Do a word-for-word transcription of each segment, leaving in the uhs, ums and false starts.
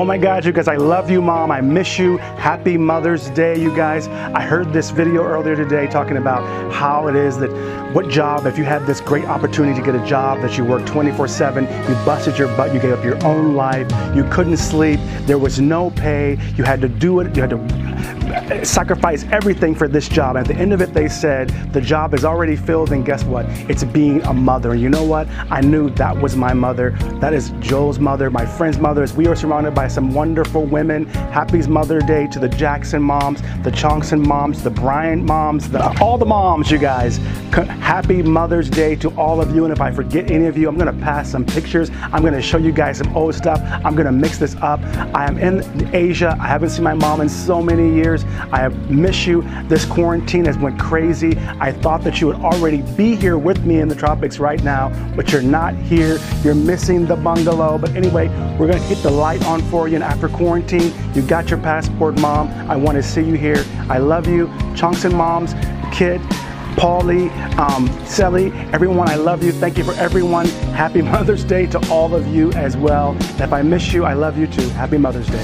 Oh my God, you guys, I love you, Mom. I miss you. Happy Mother's Day, you guys. I heard this video earlier today talking about how it is that what job, if you had this great opportunity to get a job that you work twenty-four seven, you busted your butt, you gave up your own life, you couldn't sleep, there was no pay, you had to do it, you had to sacrifice everything for this job. At the end of it, they said the job is already filled, and guess what? It's being a mother. And you know what? I knew that was my mother. That is Joel's mother, my friend's mother. We are surrounded by some wonderful women. Happy Mother's Day to the Jackson moms, the Chongson moms, the Bryant moms, the, all the moms, you guys. Happy Mother's Day to all of you. And if I forget any of you, I'm gonna pass some pictures. I'm gonna show you guys some old stuff. I'm gonna mix this up. I am in Asia. I haven't seen my mom in so many years. I miss you. This quarantine has went crazy. I thought that you would already be here with me in the tropics right now, but you're not here. You're missing the bungalow. But anyway, we're gonna keep the light on for you. And after quarantine, you got your passport, Mom. I want to see you here. I love you. Chongson moms, Kid, Paulie, um, Sally, everyone, I love you. Thank you for everyone. Happy Mother's Day to all of you as well. And if I miss you, I love you too. Happy Mother's Day.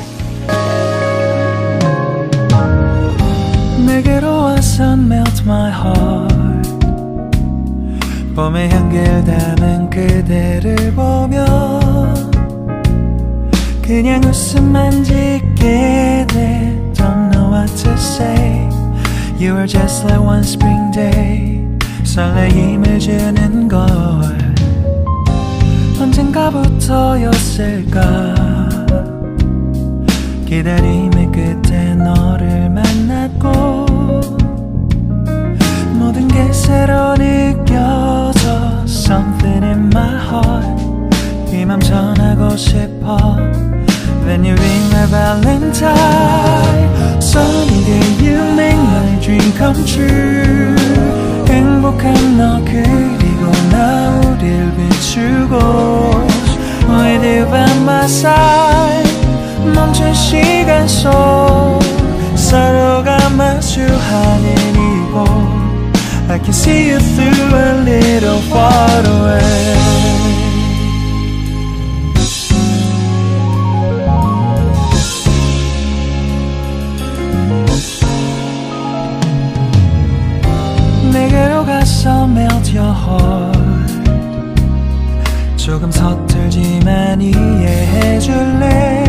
내게로 와서 melt my heart. 봄의 향기를 담은 그대를 보며 그냥 웃음만 짓게 돼. Don't know what to say. You were just like one spring day. 설레임을 주는 걸 언젠가부터였을까. 기다림의 끝에 너를 만났고 모든 게 새로 느껴져. Something in my heart. 이 맘 전하고 싶어. Then you ring my valentine. Sunny day you make my dream come true. 행복한 너 그리고 나 우릴 비추고 With you by my side. 멈춘 시간 속 서로가 마주하는 이곳 I can see you through a little far away. 내게로 가서 melt your heart. 조금 서툴지만 이해해줄래.